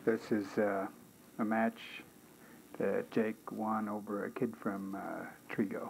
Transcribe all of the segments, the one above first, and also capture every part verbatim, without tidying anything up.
This is uh, a match that Jake won over a kid from uh, Trigo.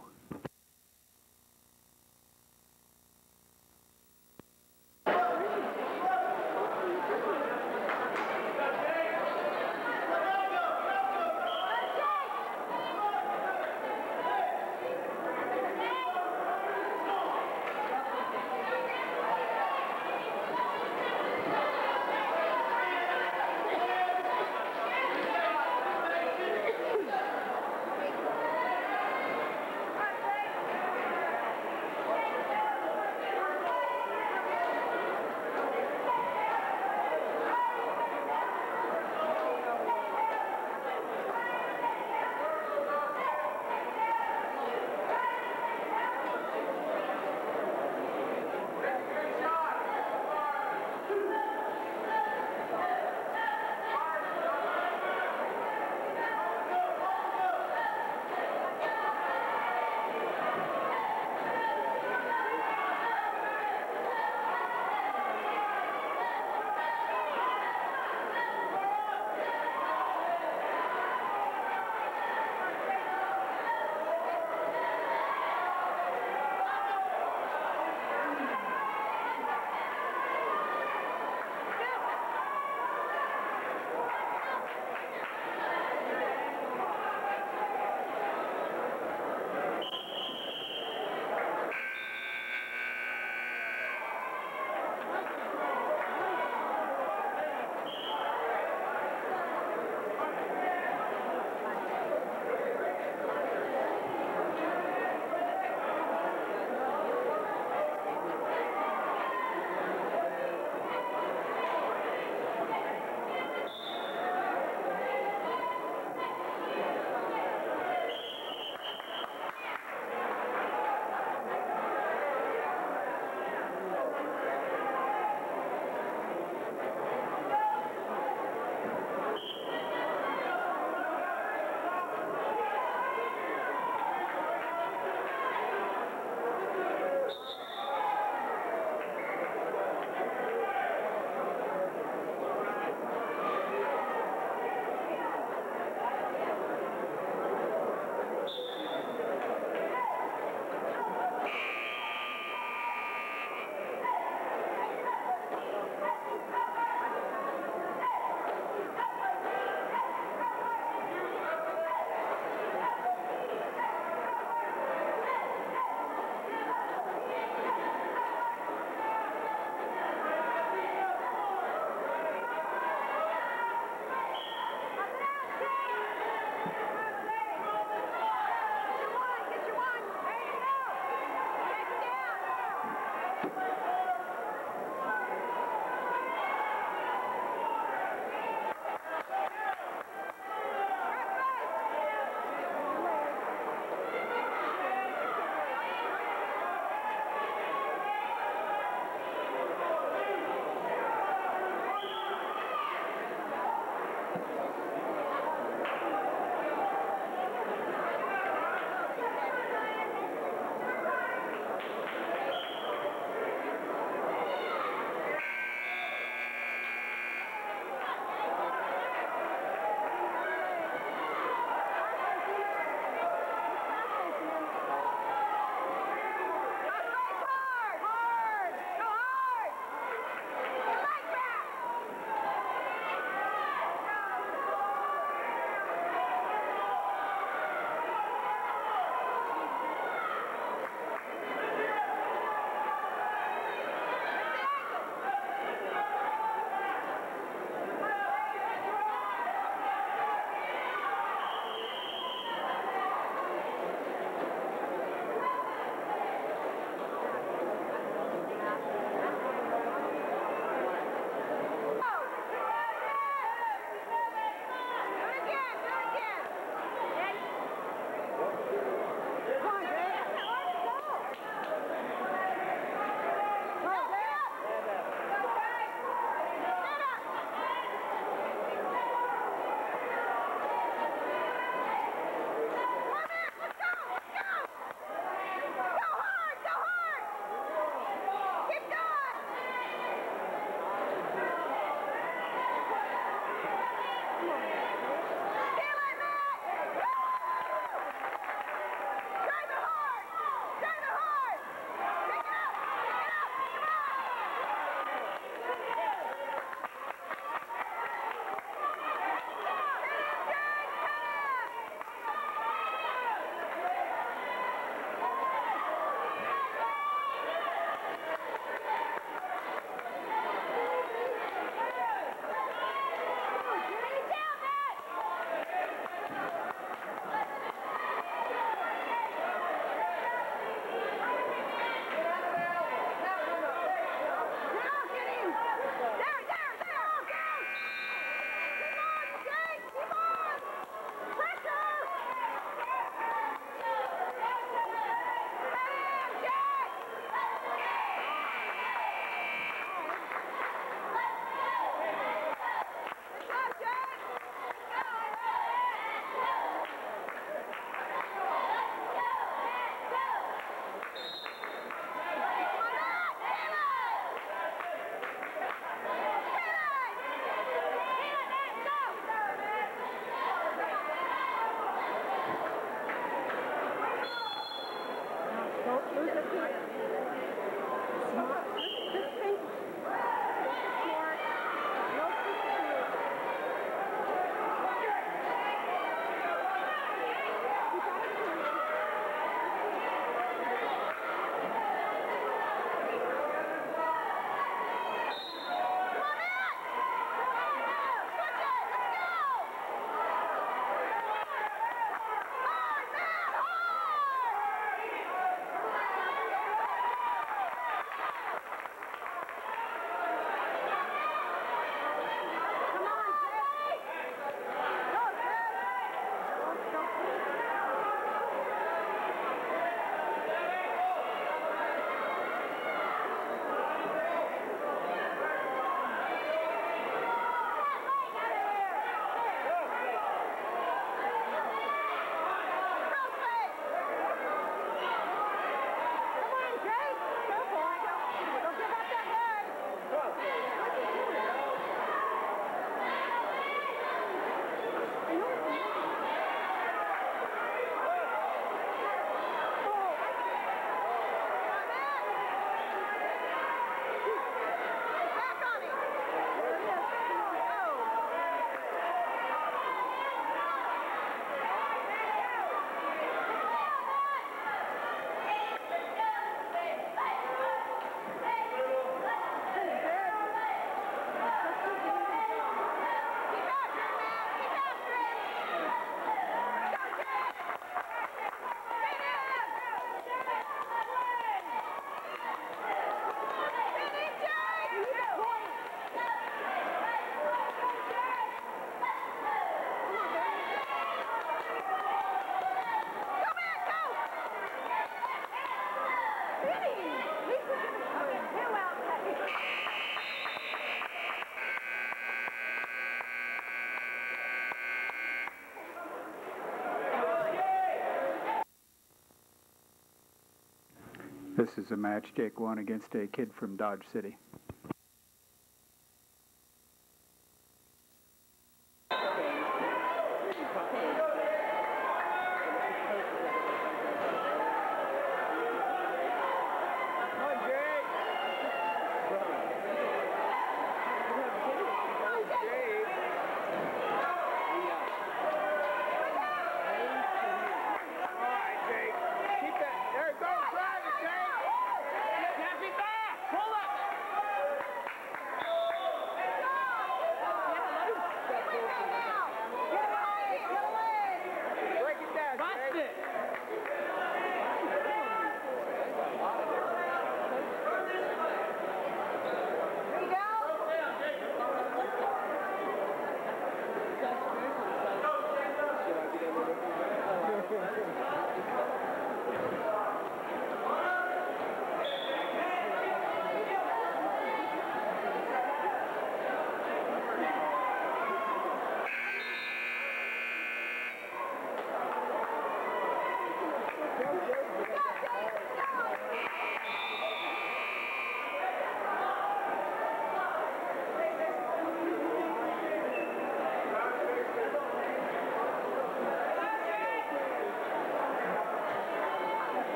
This is a match Jake won against a kid from Dodge City.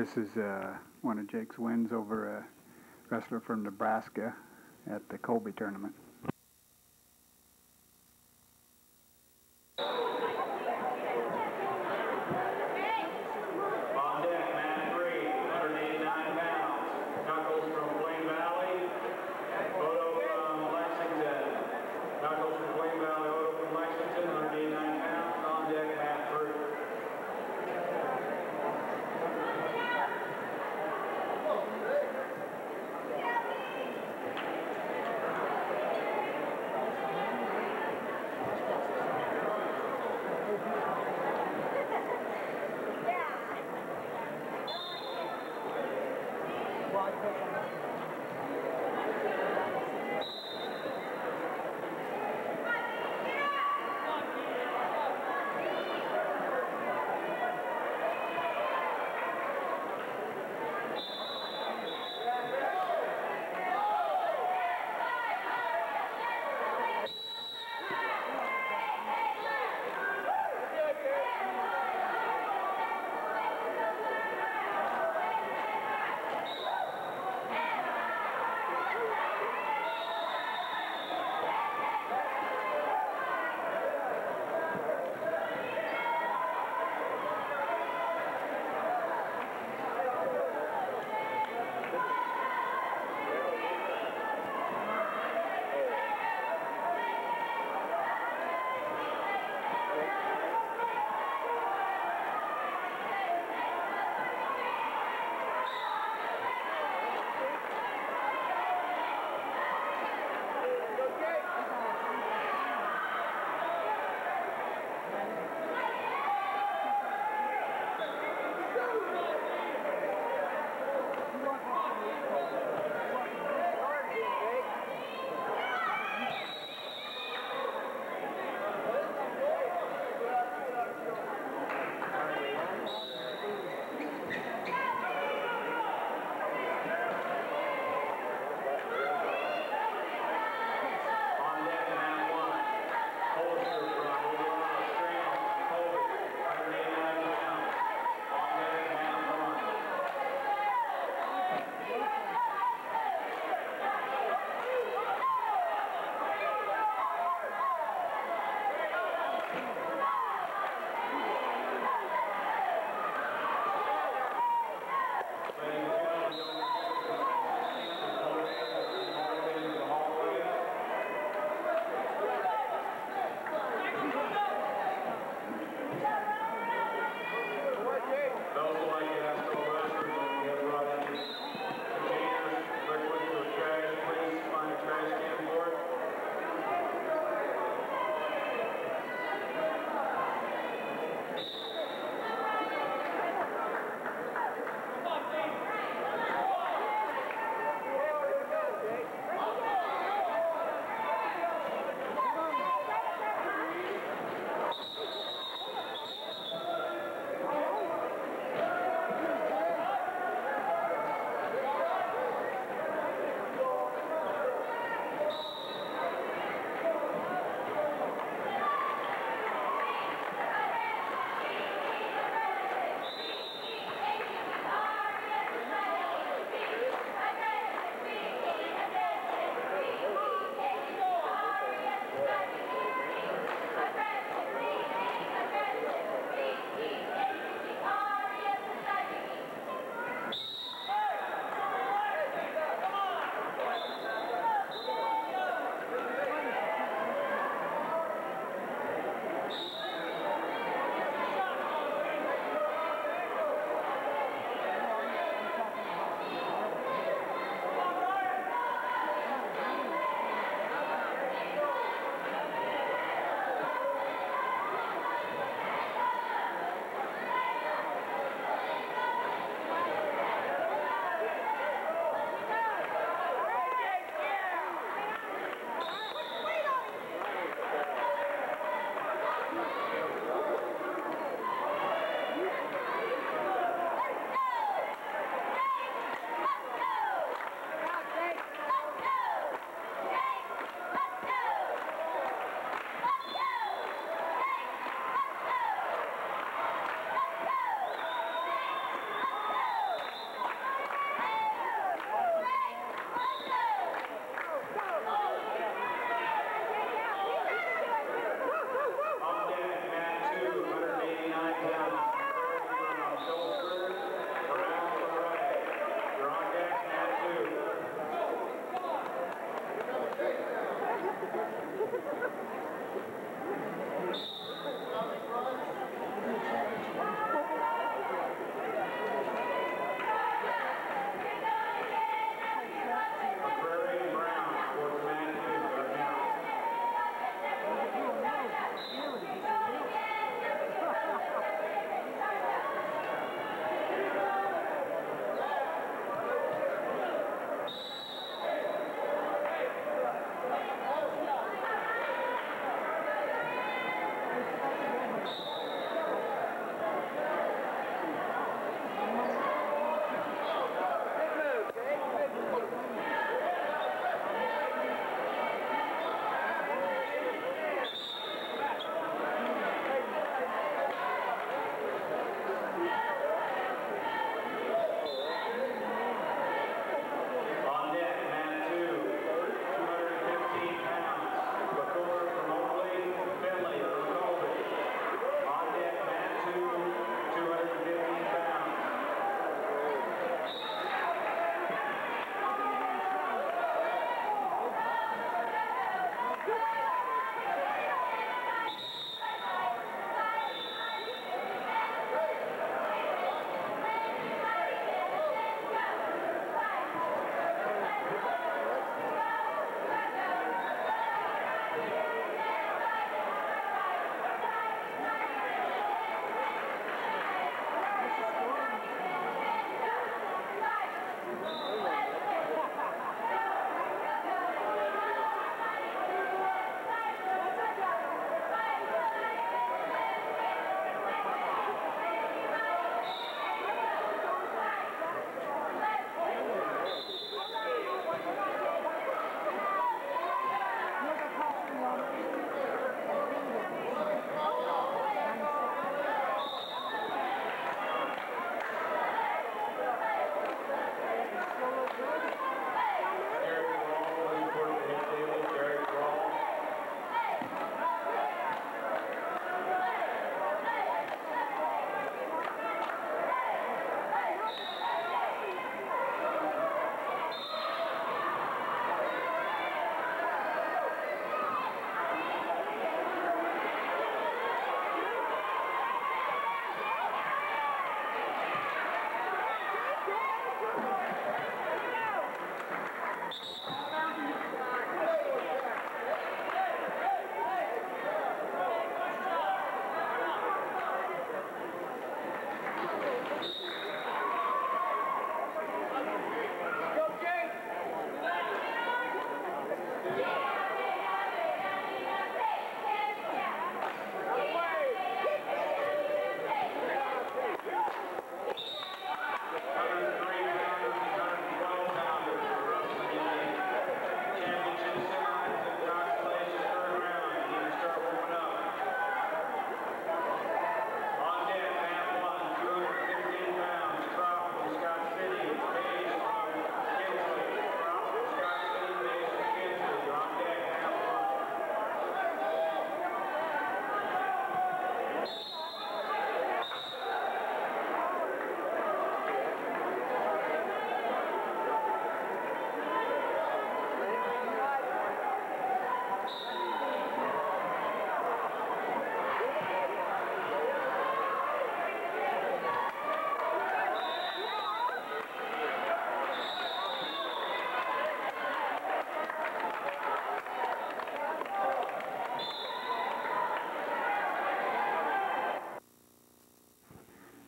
This is uh, one of Jake's wins over a wrestler from Nebraska at the Colby tournament.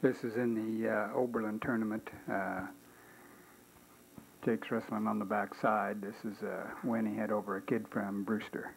This is in the uh, Oberlin tournament. Uh, Jake's wrestling on the back side. This is a win he had over a kid from Brewster.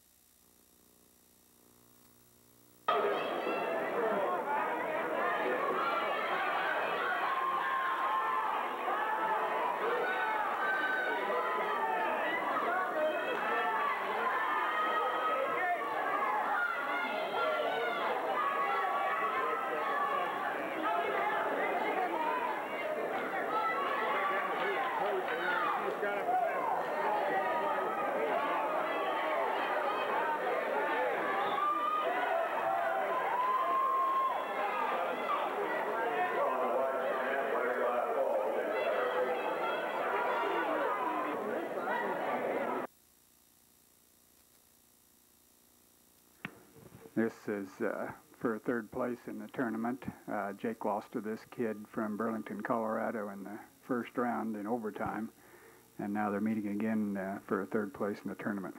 This is uh, for third place in the tournament. Uh, Jake lost to this kid from Burlington, Colorado in the first round in overtime, and now they're meeting again uh, for a third place in the tournament.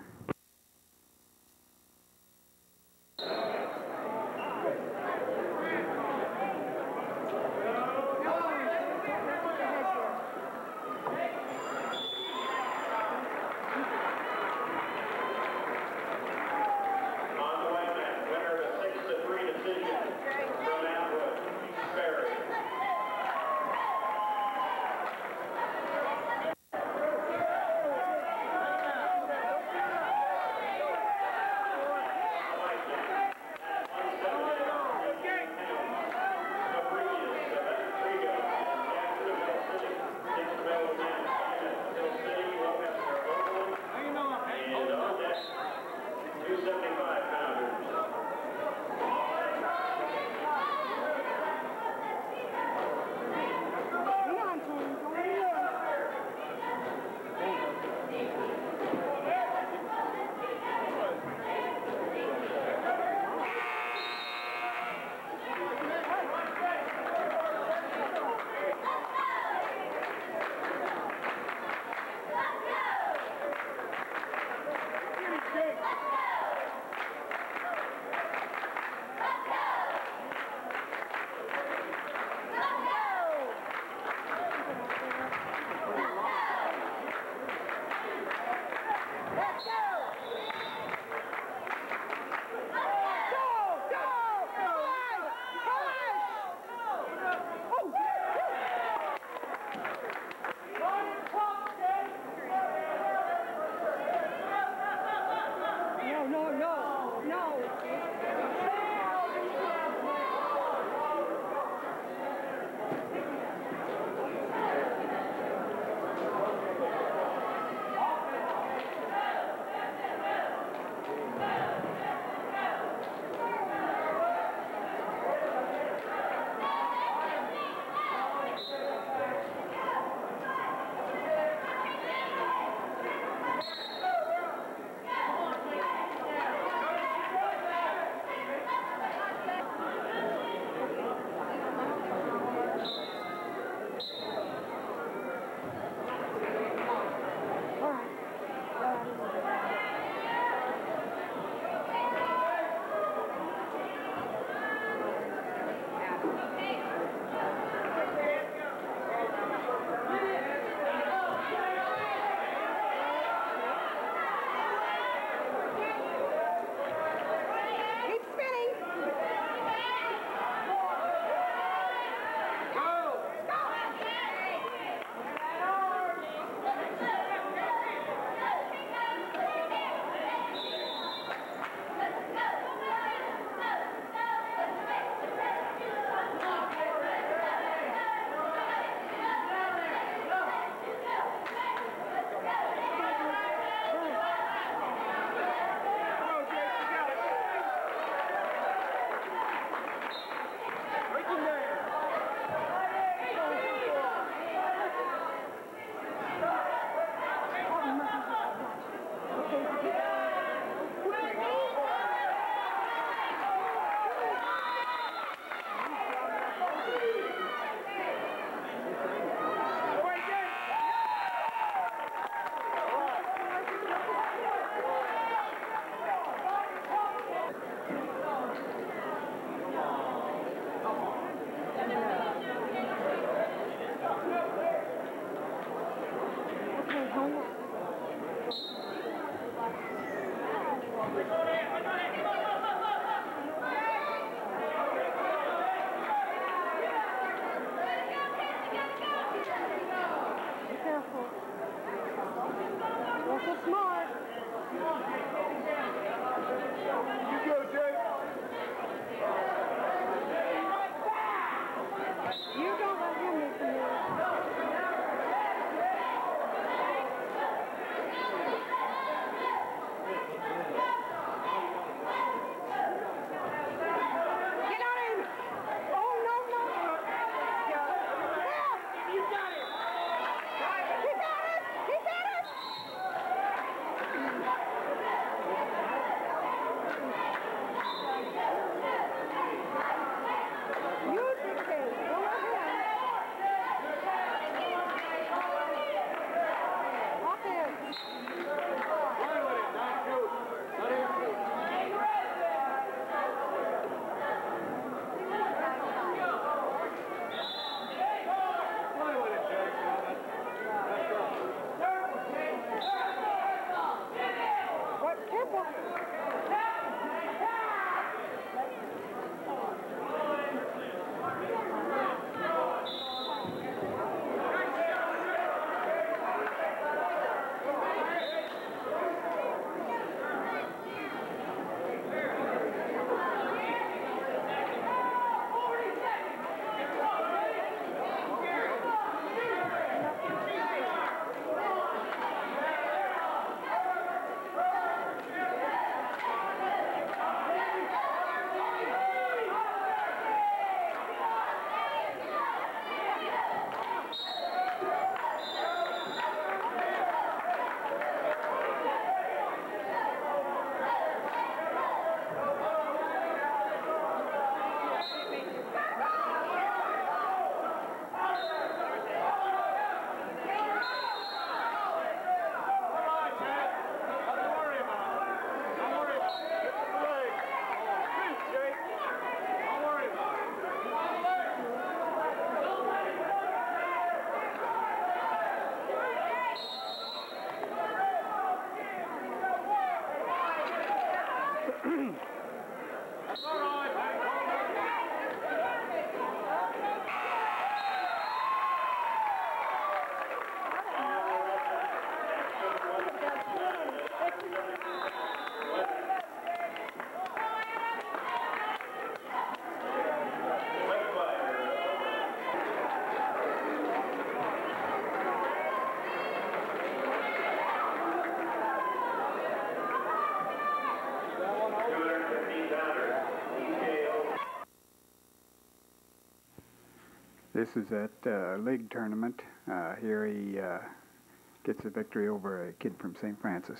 This is at uh, league tournament. Uh, here he uh, gets a victory over a kid from Saint Francis.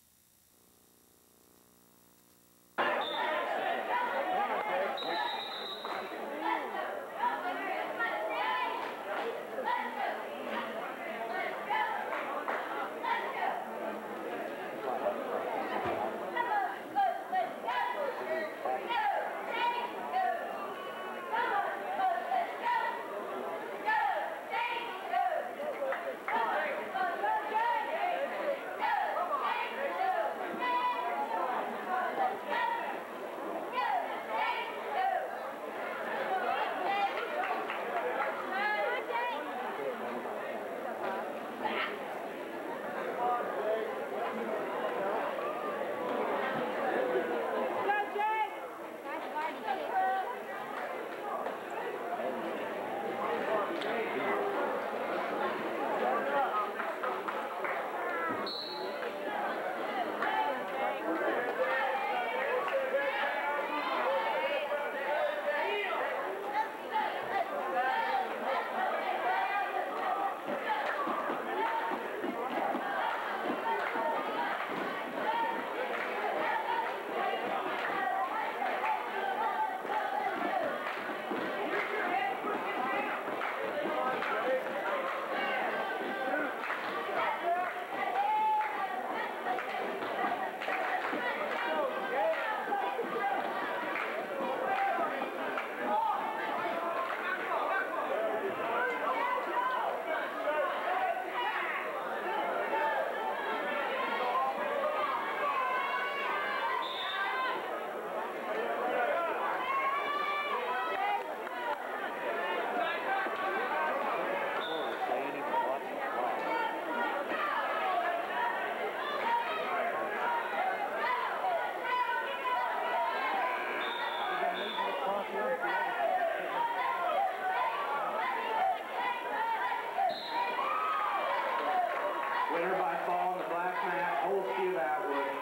Winner by fall on the black mat, Old Steve Atwood.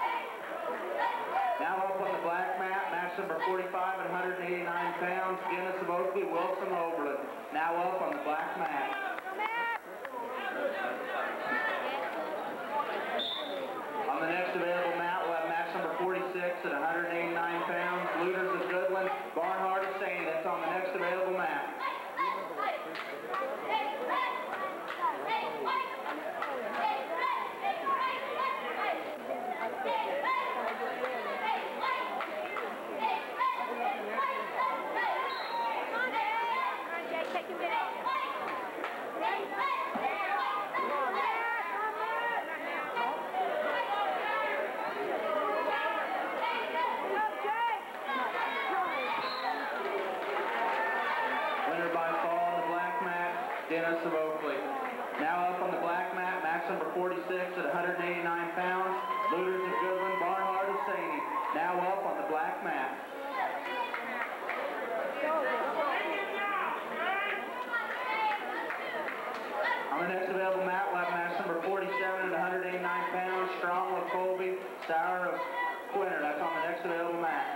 Now up on the black mat, match number forty-five at one hundred eighty-nine pounds, Dennis of Oakley, Wilson Oberlin. Now up on the black mat. On the next available mat, we'll have match number forty-six at one hundred eighty-nine pounds, Looters of Goodland, Barnhart of Saint. That's on the next available mat. Winner by fall on the black mat, Dennis of Oakley. Now up on the black mat, match number forty-six at one hundred eighty-nine pounds, Looters of Goodland, Barnhart of Saint. Now up on the black mat. On the next available mat, we'll have match number forty-seven at one hundred eighty-nine pounds, Strong of Colby, Sauer of Quinter. That's on the next available mat.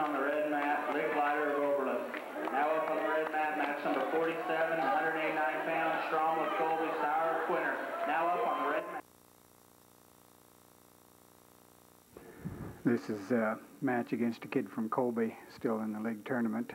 on the red mat, Lick Lighter of Oberlin. Now up on the red mat, match number forty-seven, one hundred eighty-nine pounds, Strom with Colby, Sauer, Quinter. Now up on the red mat. This is a match against a kid from Colby, still in the league tournament.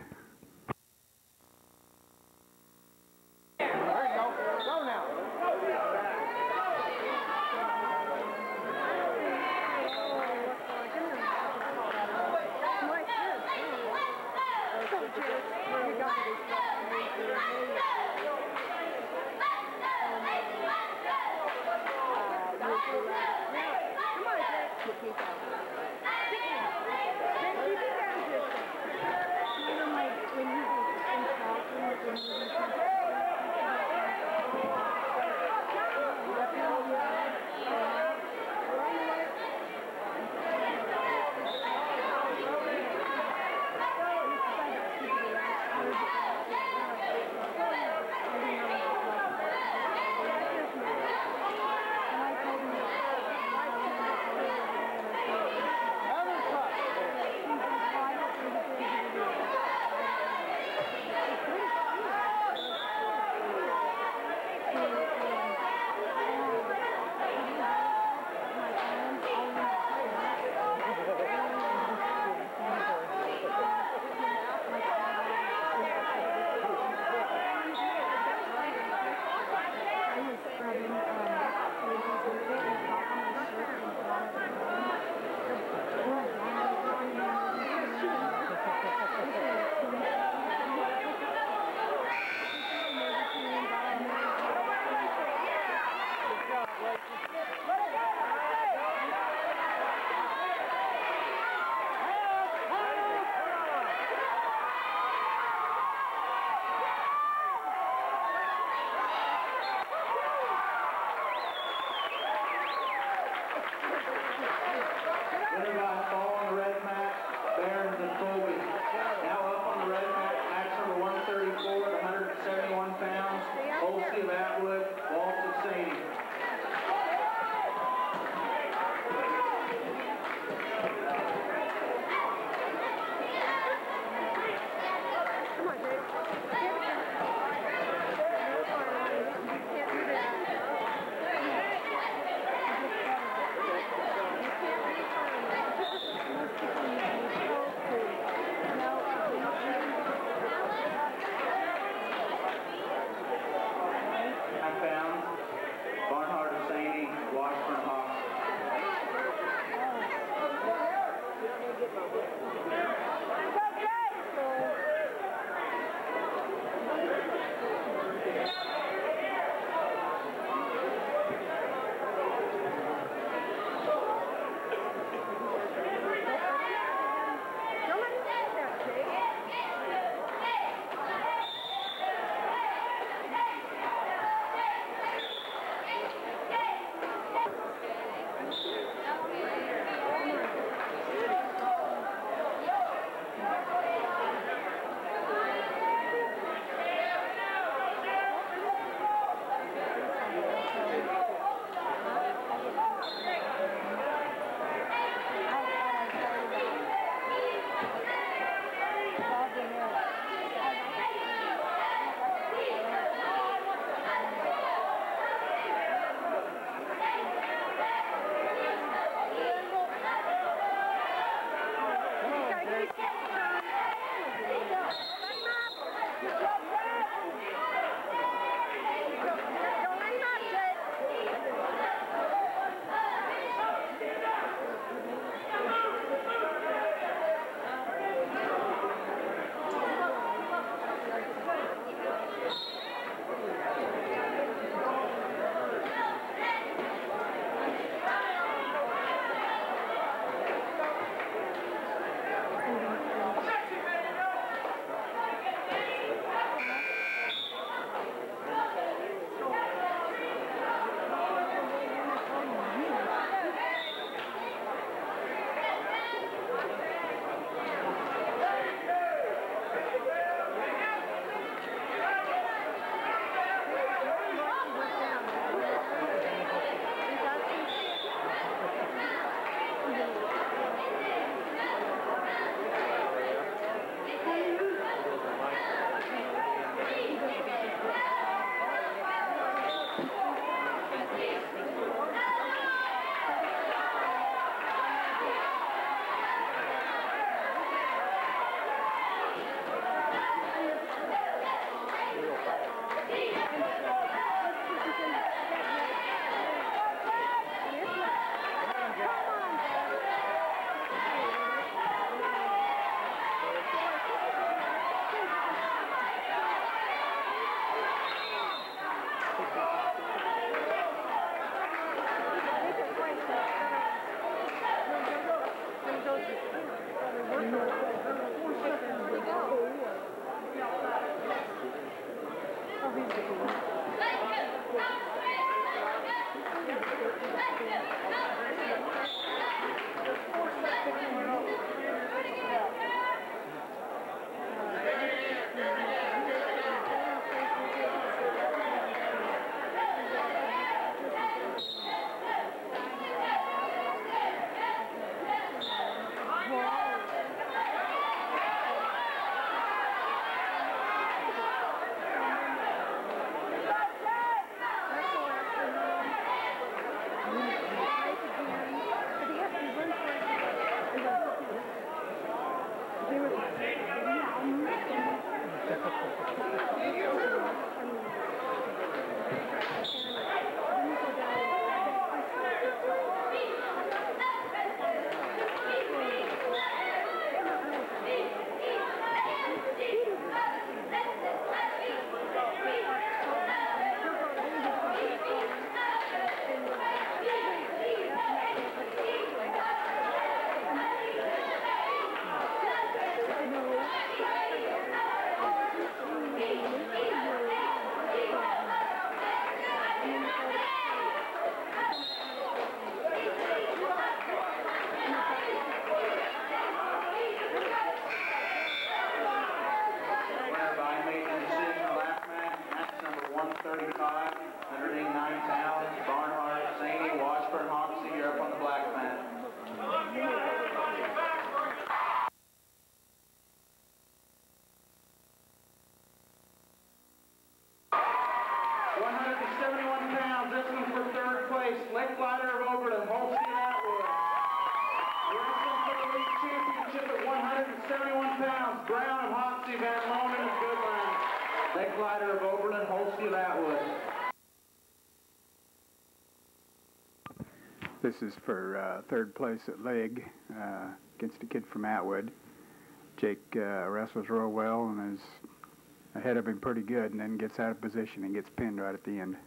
one thirty-five, one hundred eighty-nine pounds, Barnhart, Saney, Washburn, Hoxie, you're up on the black mat. one hundred seventy-one pounds, this one for third place, Lake Glider of Oberlin, Holstein Atwood. Wrestling for the league championship at one hundred seventy-one pounds, Brown of Hoxie, Van Loman of Goodland. Lake Glider of Oberlin, Holstein Atwood. This is for uh, third place at leg uh, against a kid from Atwood. Jake uh, wrestles real well and is ahead of him pretty good, and then gets out of position and gets pinned right at the end.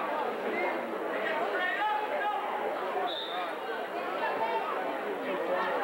Thank you.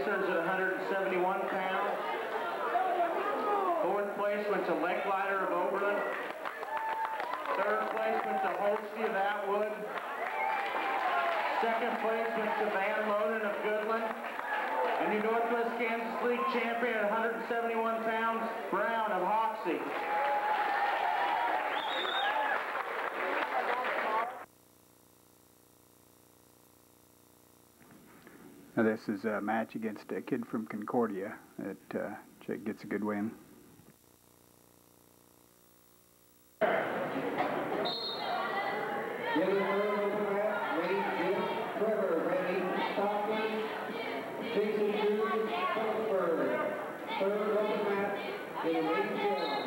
placers at one hundred seventy-one pounds. Fourth place went to Lecklider of Oberlin. Third place went to Holsky of Atwood. Second place went to Van Loden of Goodland. And your Northwest Kansas League champion at one hundred seventy-one pounds, Brown of Hoxie. Now this is a match against a kid from Concordia that uh, Jake gets a good win. Jason Cruz, Pittsburgh. Third open match in Wayne Jones.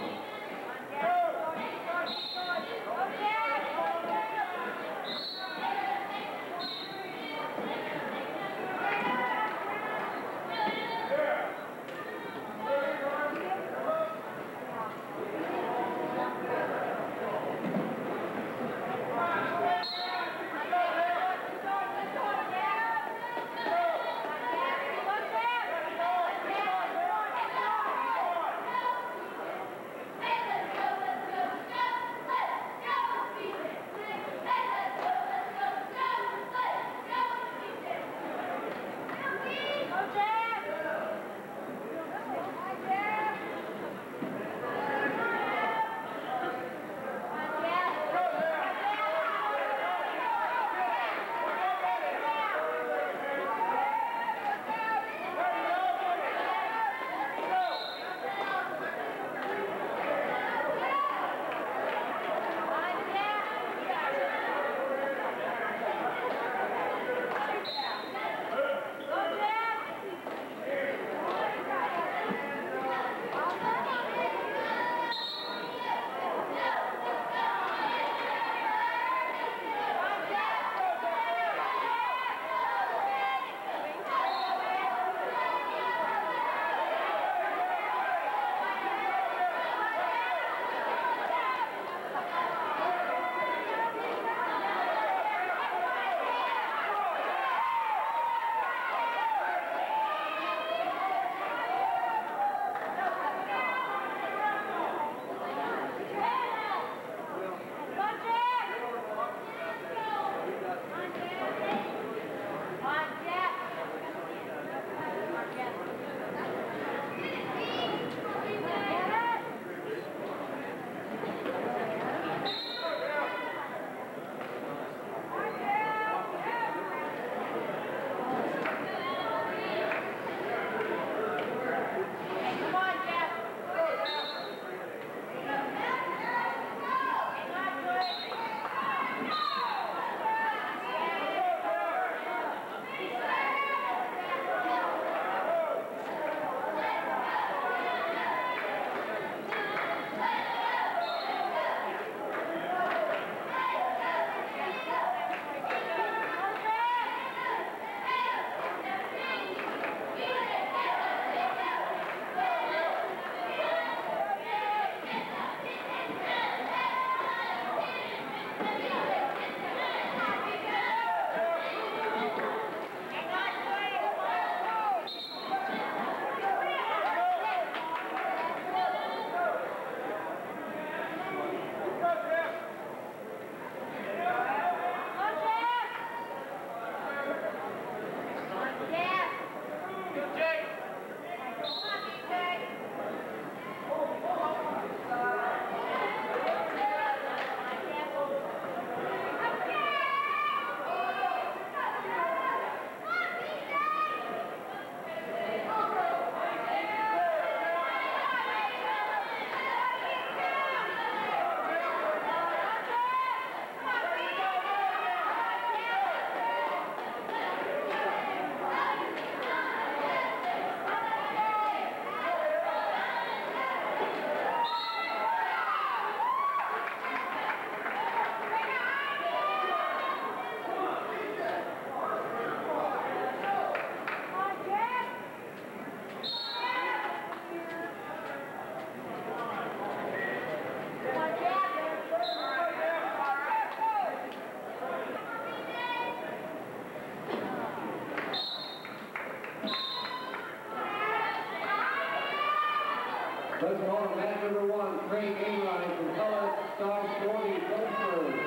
Let's call him match number one, Craig Ainline from Color Star forty, Phillipsburg.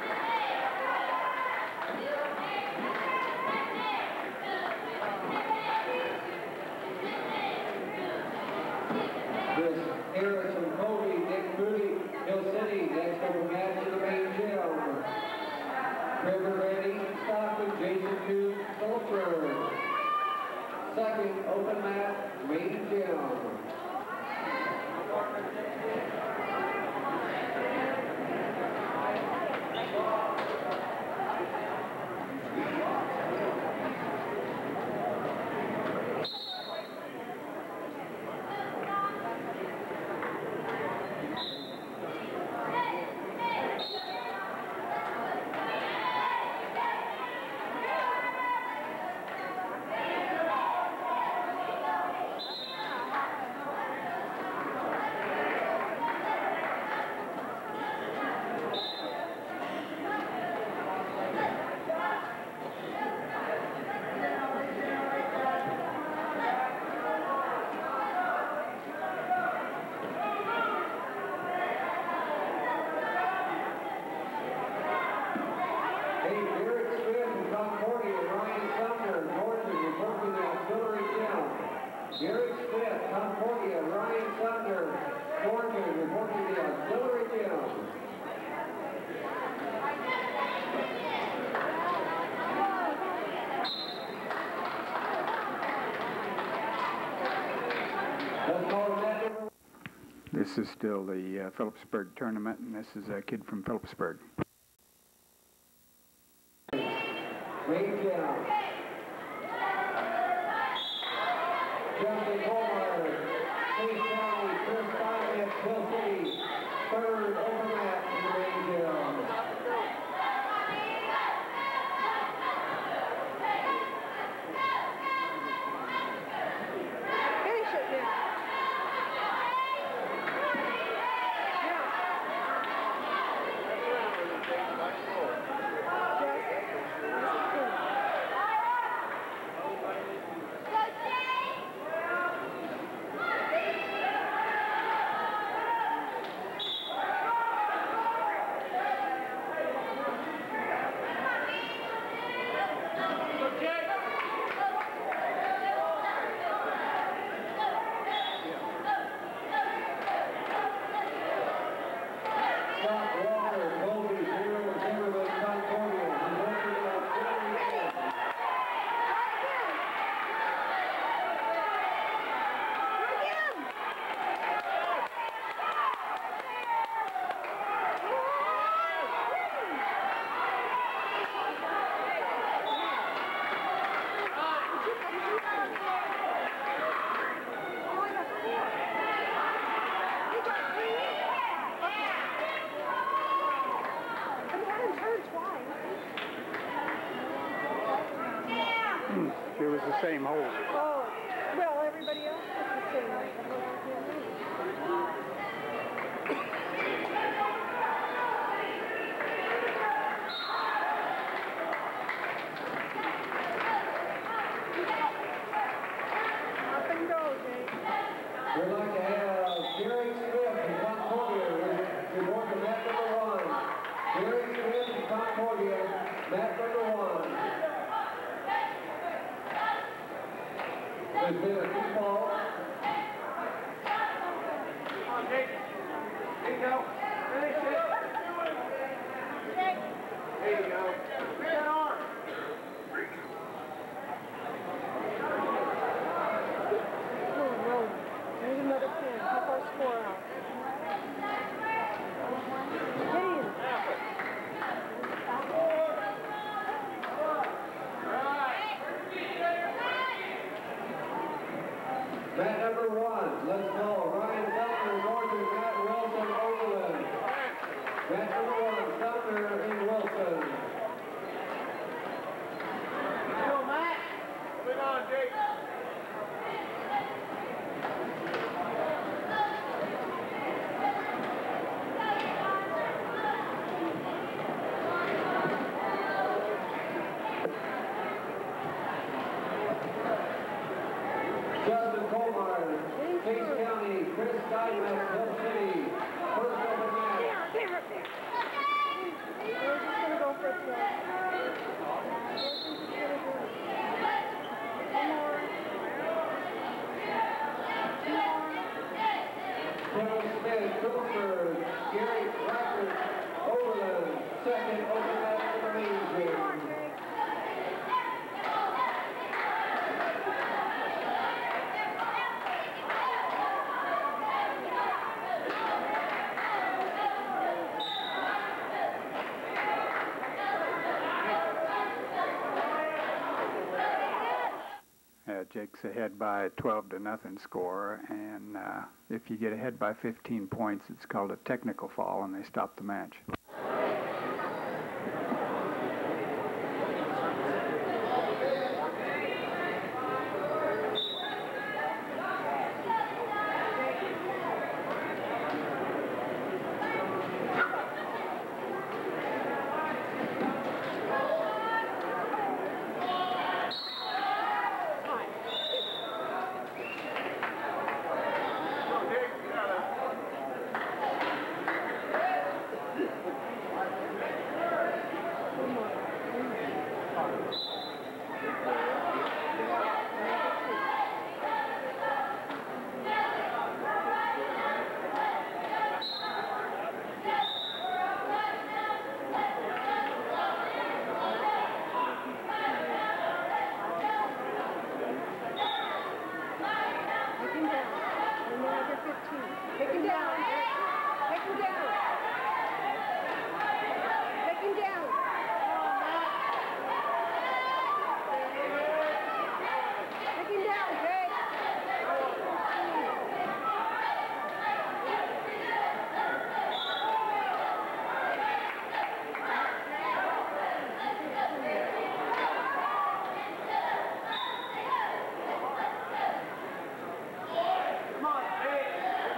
Chris Harrison Cody, Nick Moody, Hill City, next open match in the main gym. Trevor Reddy, Stockton, Jason Hughes, Phillipsburg. Second open match, main gym. Gary Smith, Concordia, Ryan Sumner, Thornton, reporting the auxiliary gym. Let's call him that number. This is still the uh, Phillipsburg tournament, and this is a kid from Phillipsburg. Main gym. Justin Colmeyer, Chase County, Chris Bynett, Hill City, third overmatch in the main gym. Finish it now. It was the same hole. Oh, well, everybody else was the same. Up and go, Jake. We'd like to have Gary Smith from Concordia report to match number one. Gary Smith from Concordia, match number one. There's been a default. Come on, Jake. There you go. Finish it. There you go. Get on. Oh, no. Need another pin. Help our score out. Get in. Mat number one, let's go. Ryan Sumner, Northern, Matt Wilson, Overland. Mat number one, Sumner and Wilson. Go, Matt. Moving on, Jake. Justin Colmeyer, Chase County, Chris Steinmetz, Hill City. First open match. We're just gonna go for it today. One more. Kevin Smith, Pilsford, Gary Cracker, Overland, second open match for the main gym. Uh, Jake's ahead by twelve to nothing score, and uh, if you get ahead by fifteen points, it's called a technical fall, and they stop the match. Take him down. Take him down. Take him down. Take him down, Jake. Come on, Jake.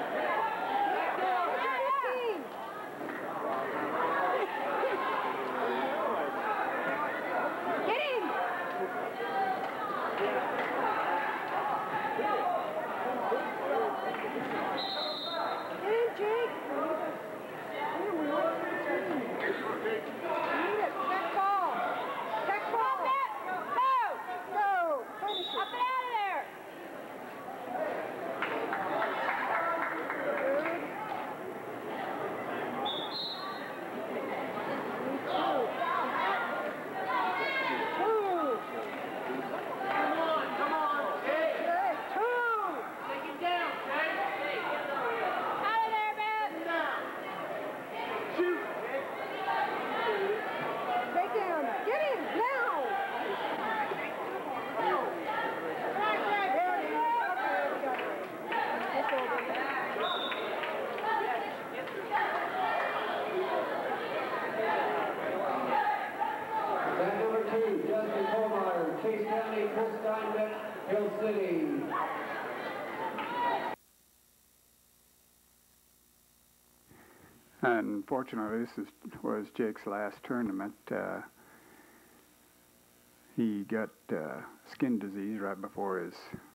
Chase County, Chris Steinmetz, Hill City. Unfortunately, this is, was Jake's last tournament. Uh, he got uh, skin disease right before his